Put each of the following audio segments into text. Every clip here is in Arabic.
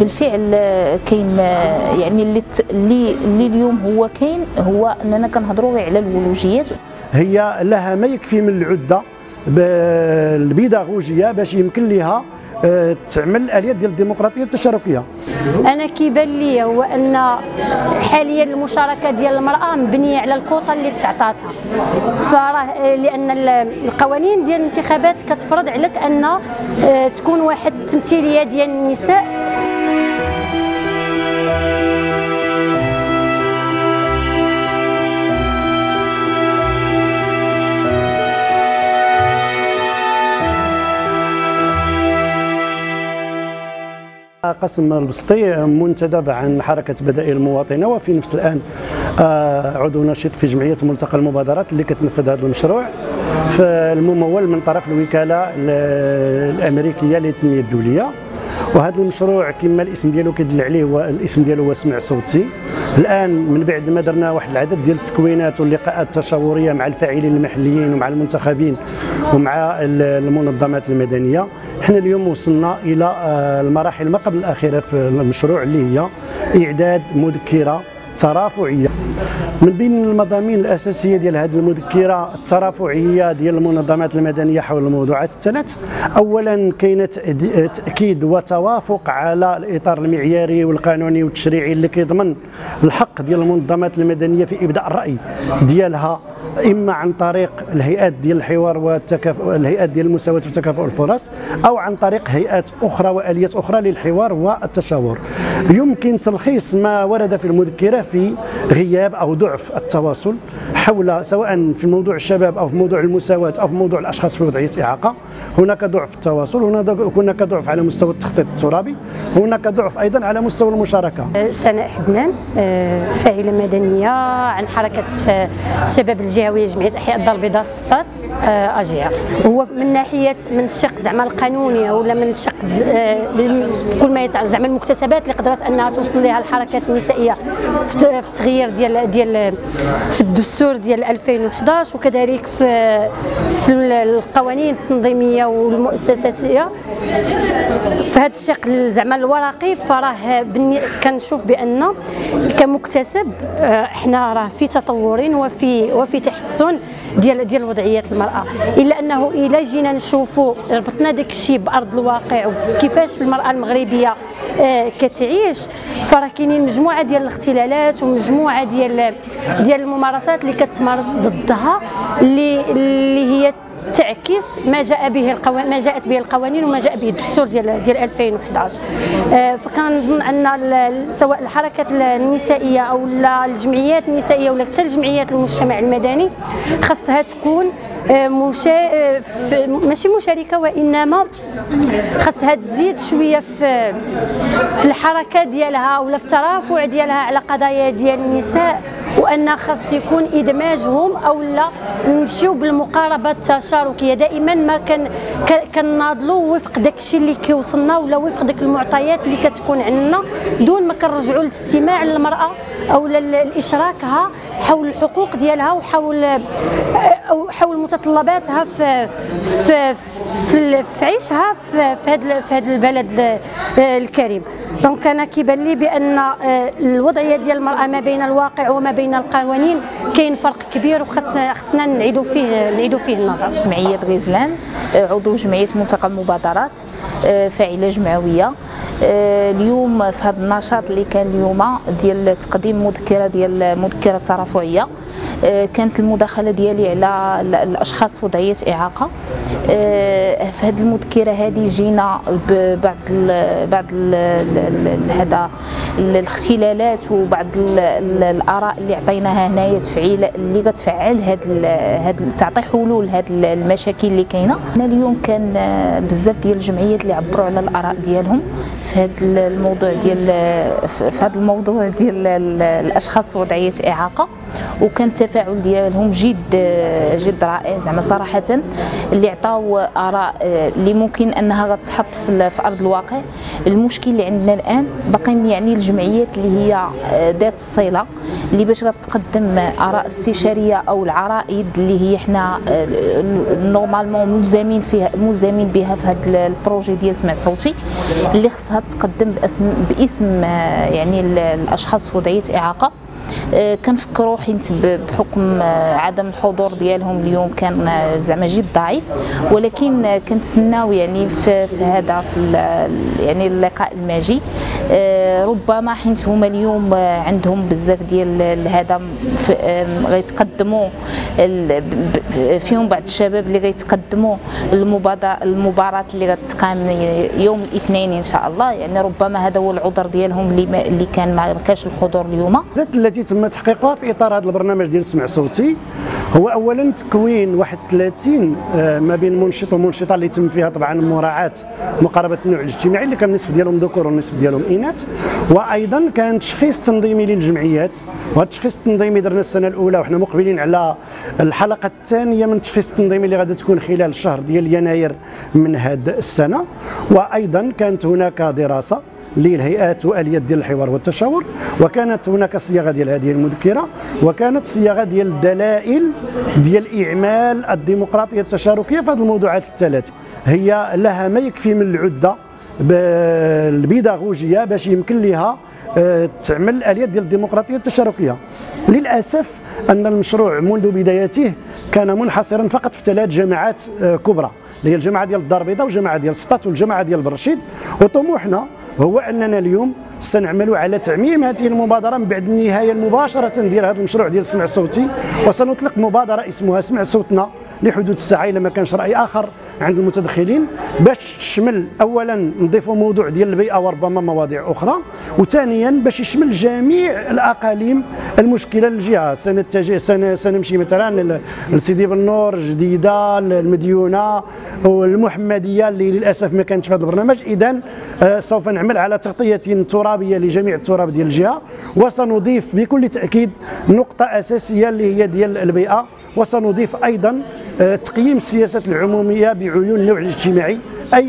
بالفعل كاين يعني اللي اليوم هو كاين هو اننا كنهضروا على الولوجيات. هي لها ما يكفي من العده البيداغوجيه باش يمكن لها تعمل الاليات ديال الديمقراطيه التشاركيه. انا كيبان لي هو ان حاليا المشاركه ديال المراه مبنيه على الكوطه اللي تعطاتها، فراه لان القوانين ديال الانتخابات كتفرض عليك ان تكون واحد التمثيليه ديال النساء. قسم البسطي منتدب عن حركة بدائل المواطنة، وفي نفس الآن عضو نشيط في جمعية ملتقى المبادرات اللي كتنفذ هذا المشروع الممول من طرف الوكالة الأمريكية للتنمية الدولية. وهذا المشروع كما الاسم ديالو كيدل عليه هو الاسم ديالو هو سمع صوتي. الان من بعد ما درنا واحد العدد ديال التكوينات واللقاءات التشاوريه مع الفاعلين المحليين ومع المنتخبين ومع المنظمات المدنيه، حنا اليوم وصلنا الى المراحل ما قبل الاخيره في المشروع اللي هي اعداد مذكره ترافعيه. من بين المضامين الاساسيه ديال هذه المذكره الترافعيه ديال المنظمات المدنيه حول الموضوعات الثلاث. اولا كاين تاكيد وتوافق على الاطار المعياري والقانوني والتشريعي اللي كيضمن الحق ديال المنظمات المدنيه في ابداء الراي ديالها، اما عن طريق الهيئات ديال الحوار والتكافؤ، الهيئات ديال المساواه وتكافؤ الفرص، او عن طريق هيئات اخرى واليات اخرى للحوار والتشاور. يمكن تلخيص ما ورد في المذكره في غياب او ضعف التواصل حول سواء في موضوع الشباب او في موضوع المساواه او في موضوع الاشخاص في وضعيه اعاقه. هناك ضعف التواصل، هناك ضعف على مستوى التخطيط الترابي، هناك ضعف ايضا على مستوى المشاركه. سناء حدنان، فاعله مدنيه عن حركه الشباب الجهويه جمعيه احياء الدار البيضاء سطات اجير. هو من ناحيه من الشق زعما القانوني ولا من الشق كل ما يتعلق زعما المكتسبات اللي قدرت انها توصل لها الحركات النسائيه في التغيير ديال في الدستور ديال 2011 وكذلك في القوانين التنظيميه والمؤسساتيه. في هذا الشق زعما الورقي فراه كنشوف بان كمكتسب احنا راه في تطور وفي تحسن ديال وضعيات المراه، الا انه الا جينا نشوفوا ربطنا داك الشيء بارض الواقع وكيفاش المراه المغربيه كتعيش، فراه كاينين مجموعه ديال الاختلالات ومجموعه ديال الممارسات اللي كتمارس ضدها اللي هي تعكس ما جاءت به القوانين وما جاء به الدستور ديال 2011. فكنظن ان سواء الحركات النسائيه او الجمعيات النسائيه ولا حتى الجمعيات المجتمع المدني خاصها تكون ماشي مشاركه، وانما خاصها تزيد شويه في الحركه ديالها ولا في الترافع ديالها على قضايا ديال النساء، وان خاص يكون ادماجهم او لا نمشيو بالمقاربه التشاركيه. دائما ما كناضلوا وفق داكشي اللي كيوصلنا ولا وفق داك المعطيات اللي كتكون عندنا، دون ما كنرجعوا للاستماع للمراه او لاشراكها حول الحقوق ديالها وحول متطلباتها في عيشها في هذا البلد الكريم. دونك انا كيبان لي بان الوضعيه ديال المراه ما بين الواقع وما بين القوانين كاين فرق كبير وخصنا نعيدوا فيه النظر. جمعيه غزلان، عضو جمعيه ملتقى المبادرات، فاعله جمعويه. اليوم في هذا النشاط اللي كان اليوم ديال تقديم مذكره ترافعيه، كانت المداخله ديالي على الاشخاص في وضعيه اعاقه. في هذه المذكره هذه جينا ببعض هذا الاختلالات وبعض الاراء اللي عطيناها هنايا تفعيل اللي كتفعل تعطي حلول هذه المشاكل اللي كاينه. اليوم كان بزاف ديال الجمعيات اللي عبروا على الاراء ديالهم في هذا الموضوع ديال الاشخاص في وضعيه اعاقه. وكان التفاعل ديالهم جد رائع زعما صراحه، اللي عطاو اراء اللي ممكن انها غتحط في ارض الواقع. المشكل اللي عندنا الان باقيين يعني الجمعيات اللي هي ذات الصله اللي باش غتقدم اراء استشاريه او العرائض اللي هي حنا نورمالمون ملزمين بها في هذا البروجي ديال سمع صوتي، اللي خصها تقدم باسم يعني الاشخاص وضعيه اعاقه. كنفكروا حيت بحكم عدم الحضور ديالهم اليوم كان زعما جد ضعيف، ولكن كنتسناو يعني في هذا يعني اللقاء الماجي ربما حيت هما اليوم عندهم بزاف ديال هذا غيتقدموا فيهم بعض الشباب اللي غيتقدموا المباراة اللي غتقام يوم الاثنين ان شاء الله. يعني ربما هذا هو العذر ديالهم اللي كان ما كانش الحضور اليوم. التي تم تحقيقها في اطار هذا البرنامج ديال سمع صوتي هو اولا تكوين واحد 30 ما بين منشط ومنشطه اللي تم فيها طبعا مراعاه مقاربه النوع الاجتماعي اللي كان النصف ديالهم ذكور والنصف ديالهم اناث، وايضا كان تشخيص تنظيمي للجمعيات. وهذا التشخيص التنظيمي درنا السنه الاولى وحنا مقبلين على الحلقه الثانيه من التشخيص التنظيمي اللي غادي تكون خلال الشهر ديال يناير من هذه السنه. وايضا كانت هناك دراسه للهيئات واليات ديال الحوار والتشاور، وكانت هناك صياغه ديال هذه المذكره، وكانت صياغه ديال الدلائل ديال اعمال الديمقراطيه التشاركيه في هذه الموضوعات الثلاثه. هي لها ما يكفي من العده البيداغوجيه باش يمكن لها تعمل الاليات ديال الديمقراطيه التشاركيه. للاسف ان المشروع منذ بدايته كان منحصرا فقط في 3 جماعات كبرى، اللي هي الجماعه ديال الدار البيضاء والجماعه ديال سطات والجماعه ديال برشيد. وطموحنا هو اننا اليوم سنعمل على تعميم هذه المبادره من بعد النهايه مباشره ديال هذا المشروع ديال سمع صوتي، وسنطلق مبادره اسمها سمع صوتنا لحدود الساعه الا ما كانش راي اخر عند المتدخلين، باش تشمل اولا نضيفوا موضوع ديال البيئه وربما مواضيع اخرى، وثانيا باش يشمل جميع الاقاليم المشكله للجهه. سنمشي مثلا لسيدي بنور، جديده، المديونه والمحمديه اللي للاسف ما كانتش في هذا البرنامج. اذا سوف نعمل على تغطيه ترابيه لجميع التراب ديال الجهه، وسنضيف بكل تاكيد نقطه اساسيه اللي هي ديال البيئه، وسنضيف ايضا تقييم السياسات العموميه بعيون النوع الاجتماعي، اي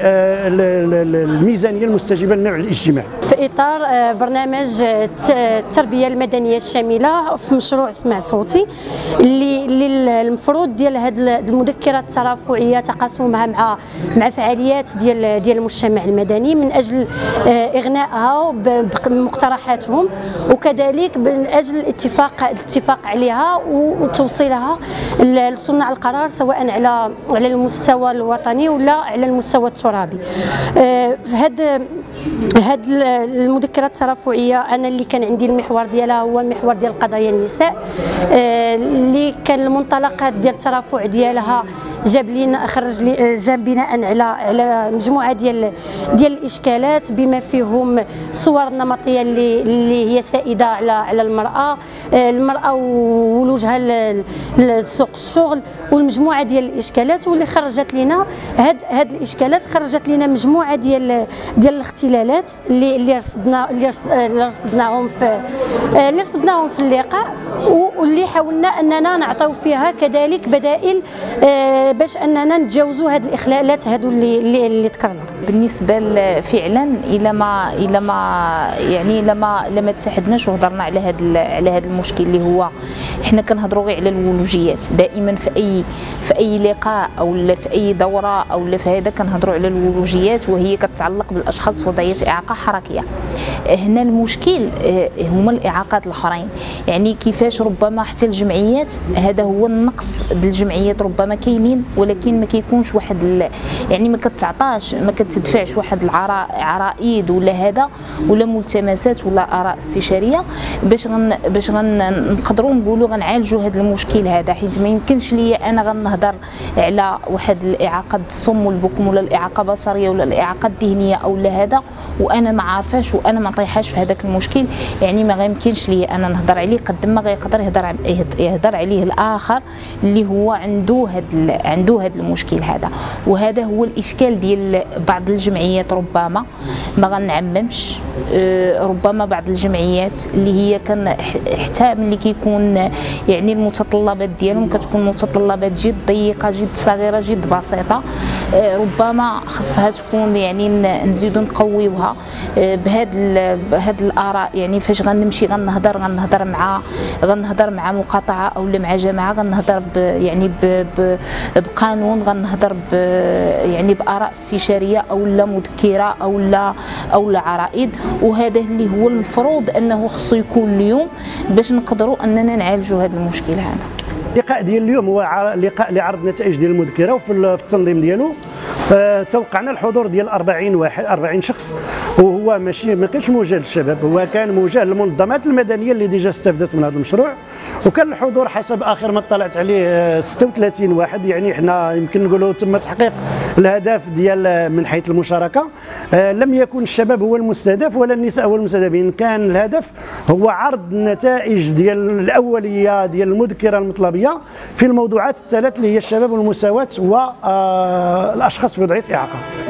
بالميزانيه المستجيبه للنوع الاجتماعي. في اطار برنامج التربيه المدنيه الشامله في مشروع سمع صوتي اللي المفروض ديال هذه المذكره الترافعيه تقاسمها مع فعاليات ديال المجتمع المدني من اجل اغنائها بمقترحاتهم، وكذلك من اجل الاتفاق عليها وتوصيلها لصناع القرار سواء على المستوى الوطني ولا على المستوى الترابي. هاد المذكره الترافعيه انا اللي كان عندي المحور ديالها هو المحور ديال قضايا النساء، اللي كان المنطلقات ديال الترافع ديالها جاب بناء على مجموعه ديال الاشكالات بما فيهم الصور النمطيه اللي هي سائده على المراه وولوجها لسوق الشغل، والمجموعه ديال الاشكالات واللي خرجت لنا هاد الاشكالات خرجت لنا مجموعه ديال الاختلالات اللي رصدناهم في اللقاء، واللي حاولنا اننا نعطيو فيها كذلك بدائل باش اننا نتجاوزوا هاد الاخلالات هادو اللي ذكرنا. بالنسبه فعلا الا ما اتحدناش وهضرنا على هذا المشكل اللي هو حنا كنهضروا غير على الولوجيات دائما في اي لقاء او في اي دوره او في هذا كنهضروا على الولوجيات، وهي كتتعلق بالاشخاص وضعيه اعاقه حركيه. هنا المشكل هما الاعاقات الاخرين، يعني كيفاش ربما حتى الجمعيات هذا هو النقص ديال الجمعيات، ربما كاينين ولكن ما كيكونش واحد يعني ما كتعطاش ما كتدفعش واحد العرائض ولا هذا ولا ملتمسات ولا اراء استشاريه باش نقدروا نقولوا غنعالجوا هذا المشكل هذا. حيت ما يمكنش ليا انا غنهضر على واحد الاعاقه الصم والبكم ولا الاعاقه البصريه ولا الاعاقه الذهنيه او لا هذا وانا ما عارفاش وانا ما طيحاش في هذاك المشكل، يعني ما غيمكنش ليا انا نهضر عليه قد ما غيقدر يهضر عليه الاخر اللي هو عنده هذا المشكل هذا. وهذا هو الاشكال ديال بعض الجمعيات، ربما ما غنعممش ربما بعض الجمعيات اللي هي كان حتى ملي كيكون يعني المتطلبات ديالهم كتكون متطلبات جد ضيقه، جد صغيره، جد ربما خصها تكون يعني نزيدو نقويوها بهاد الاراء. يعني فاش غنمشي غنهضر مع مقاطعه او مع جماعه، غنهضر يعني بقانون، غنهضر يعني باراء استشاريه او مذكره او عرائض. وهذا اللي هو المفروض انه خصو يكون اليوم باش نقدروا اننا نعالجوا هذا المشكل هذا. اللقاء ديال اليوم هو لقاء لعرض نتائج ديال المذكره، وفي التنظيم ديالو توقعنا الحضور ديال 40 شخص، وهو ما كانش موجه للشباب، هو كان موجه للمنظمات المدنيه اللي ديجا استفدت من هذا المشروع. وكان الحضور حسب اخر ما اطلعت عليه 36 واحد. يعني حنا يمكن نقولوا تم تحقيق الهدف ديال من حيث المشاركه. لم يكن الشباب هو المستهدف ولا النساء هو المستهدفين، كان الهدف هو عرض النتائج ديال الاوليه ديال المذكره المطلبيه في الموضوعات الثلاث اللي هي الشباب والمساواه والاشخاص في وضعيه اعاقه.